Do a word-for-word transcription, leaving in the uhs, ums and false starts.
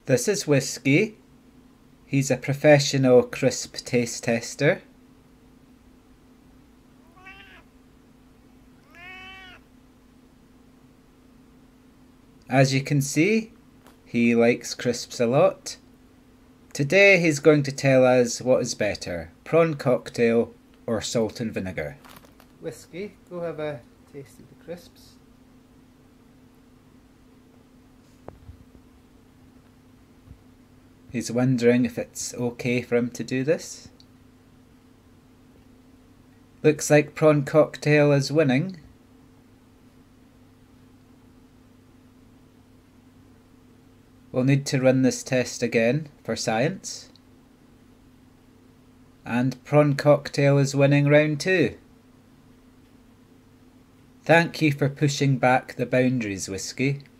This is Whisky. He's a professional crisp taste tester. As you can see, he likes crisps a lot. Today he's going to tell us what is better, prawn cocktail or salt and vinegar. Whisky, go have a taste of the crisps. He's wondering if it's okay for him to do this. Looks like prawn cocktail is winning. We'll need to run this test again for science. And prawn cocktail is winning round two. Thank you for pushing back the boundaries, Whisky.